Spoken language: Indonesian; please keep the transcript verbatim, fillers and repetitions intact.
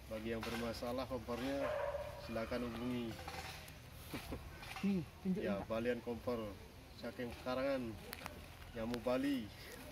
Bagi yang bermasalah kompornya silakan hubungi. Nih, tunjukin Ya, Kak. Balian kompor saking Karangan, Nyamu Bali.